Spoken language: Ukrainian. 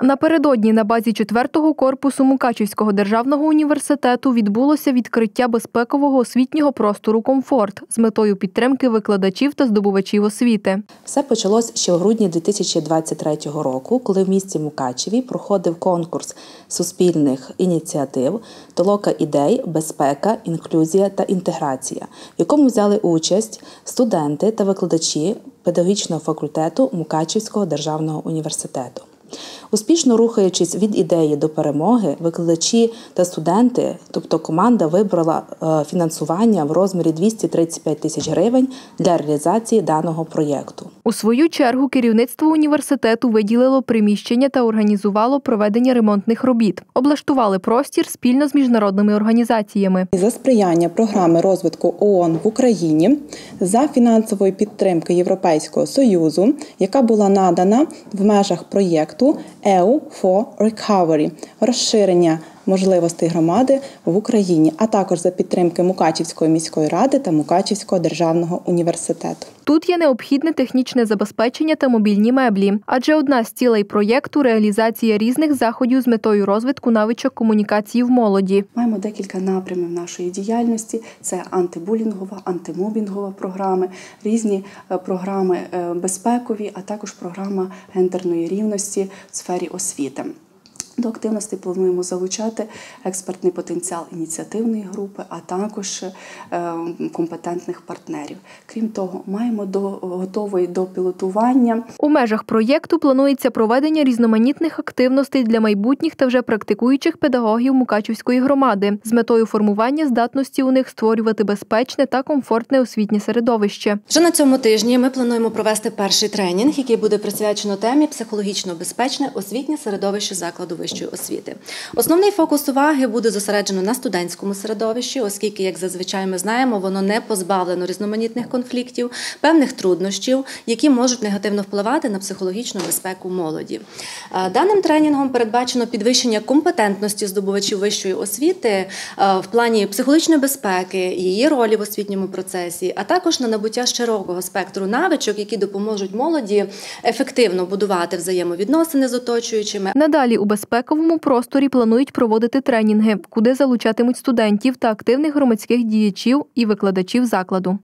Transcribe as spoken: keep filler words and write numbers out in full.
Напередодні на базі четвертого корпусу Мукачівського державного університету відбулося відкриття безпекового освітнього простору «Комфорт» з метою підтримки викладачів та здобувачів освіти. Все почалось ще у грудні дві тисячі двадцять третього року, коли в місті Мукачеві проходив конкурс суспільних ініціатив «Толока ідей. Безпека, інклюзія та інтеграція», в якому взяли участь студенти та викладачі педагогічного факультету Мукачівського державного університету. Успішно рухаючись від ідеї до перемоги, викладачі та студенти, тобто команда, вибрала фінансування в розмірі двісті тридцять п'ять тисяч гривень для реалізації даного проєкту. У свою чергу керівництво університету виділило приміщення та організувало проведення ремонтних робіт. Облаштували простір спільно з міжнародними організаціями. За сприяння програми розвитку ООН в Україні, за фінансової підтримки Європейського Союзу, яка була надана в межах проєкту і ю for Recovery – розширення можливостей громади в Україні, а також за підтримки Мукачівської міської ради та Мукачівського державного університету. Тут є необхідне технічне забезпечення та мобільні меблі, адже одна з цілей проєкту – реалізація різних заходів з метою розвитку навичок комунікації в молоді. Маємо декілька напрямів нашої діяльності – це антибулінгова, антимобінгова програми, різні програми безпекові, а також програма гендерної рівності в сфері освіти. До активності плануємо залучати експертний потенціал ініціативної групи, а також компетентних партнерів. Крім того, маємо до, готовий до пілотування. У межах проєкту планується проведення різноманітних активностей для майбутніх та вже практикуючих педагогів Мукачівської громади з метою формування здатності у них створювати безпечне та комфортне освітнє середовище. Вже на цьому тижні ми плануємо провести перший тренінг, який буде присвячено темі «Психологічно безпечне освітнє середовище закладу вищої освіти». Основний фокус уваги буде зосереджено на студентському середовищі, оскільки, як зазвичай ми знаємо, воно не позбавлено різноманітних конфліктів, певних труднощів, які можуть негативно впливати на психологічну безпеку молоді. Даним тренінгом передбачено підвищення компетентності здобувачів вищої освіти в плані психологічної безпеки, її ролі в освітньому процесі, а також на набуття широкого спектру навичок, які допоможуть молоді ефективно будувати взаємовідносини з оточуючими. Надалі у безпековому просторі планують проводити тренінги, куди залучатимуть студентів та активних громадських діячів і викладачів закладу.